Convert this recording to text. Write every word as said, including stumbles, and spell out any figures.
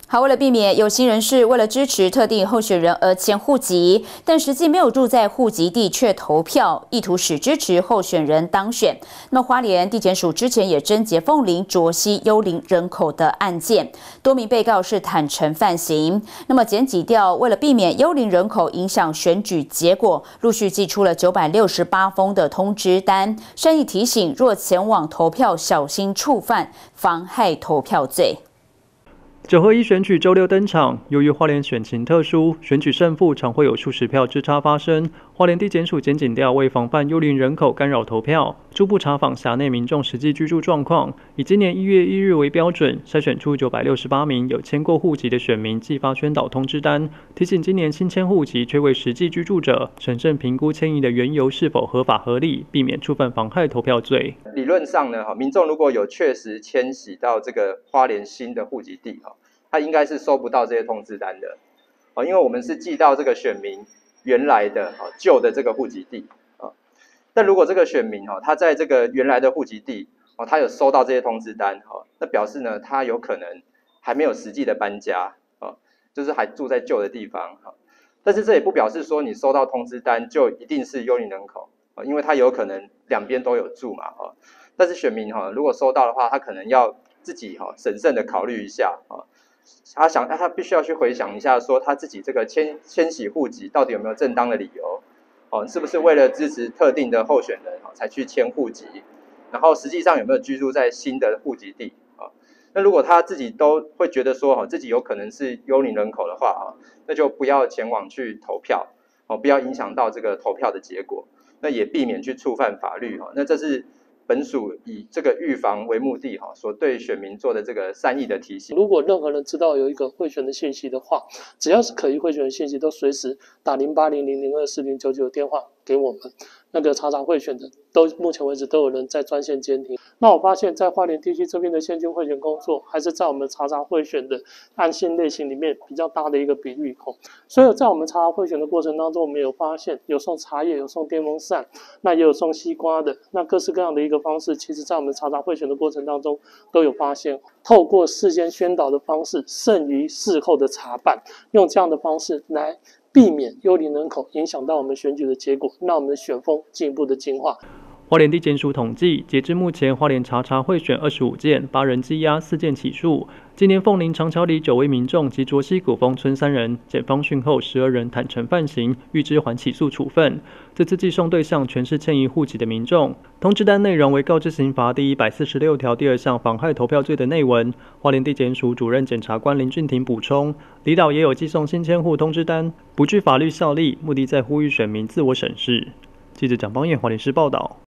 好，为了避免有心人士为了支持特定候选人而迁户籍，但实际没有住在户籍地却投票，意图使支持候选人当选。那么花莲地检署之前也侦结凤林卓溪幽灵人口的案件，多名被告是坦承犯行。那么检警调为了避免幽灵人口影响选举结果，陆续寄出了九百六十八封的通知单，善意提醒若前往投票，小心触犯妨害投票罪。 九合一选举周六登场，由于花莲选情特殊，选举胜负常会有数十票之差发生。花莲地检署检警调为防范幽灵人口干扰投票，初步查访辖内民众实际居住状况，以今年一月一日为标准，筛选出九百六十八名有迁过户籍的选民，寄发宣导通知单，提醒今年新迁户籍却为实际居住者，审慎评估迁移的缘由是否合法合理，避免触犯妨害投票罪。 理论上呢，民众如果有确实迁徙到这个花莲新的户籍地，他应该是收不到这些通知单的，因为我们是寄到这个选民原来的旧的这个户籍地。但如果这个选民他在这个原来的户籍地，他有收到这些通知单，那表示呢，他有可能还没有实际的搬家，就是还住在旧的地方。但是这也不表示说你收到通知单就一定是幽灵人口，因为他有可能两边都有住嘛。但是选民如果收到的话，他可能要自己审慎的考虑一下。他想，他必须要去回想一下，说他自己这个迁迁徙户籍到底有没有正当的理由，哦，是不是为了支持特定的候选人才去迁户籍，然后实际上有没有居住在新的户籍地啊？那如果他自己都会觉得说，自己有可能是幽灵人口的话啊，那就不要前往去投票，哦，不要影响到这个投票的结果，那也避免去触犯法律哈。那这是本署以这个预防为目的，所对选民做的这个善意的提醒。 如果任何人知道有一个贿选的信息的话，只要是可疑贿选的信息，都随时打零八零零零二四零九九电话给我们。那个查查贿选的，都目前为止都有人在专线监听。那我发现，在花莲地区这边的现金贿选工作，还是在我们查查贿选的案件类型里面比较大的一个比率。所以在我们查查贿选的过程当中，我们有发现有送茶叶，有送电风扇，那也有送西瓜的，那各式各样的一个方式，其实在我们查查贿选的过程当中都有发现。透过事先宣导的方式，胜于事后的查办，用这样的方式来避免幽灵人口影响到我们选举的结果，让我们的选风进一步的进化。 花莲地检署统计，截至目前，花莲查查贿选二十五件，八人羁押，四件起诉。今年凤林长桥里九位民众及卓溪古峰村三人，检方讯后十二人坦承犯行，预支还起诉处分。这次寄送对象全是迁移户籍的民众。通知单内容为告知刑罚第一百四十六条第二项妨害投票罪的内文。花莲地检署主任检察官林俊廷补充，离岛也有寄送新迁户通知单，不具法律效力，目的在呼吁选民自我审视。记者蒋邦彦花莲市报道。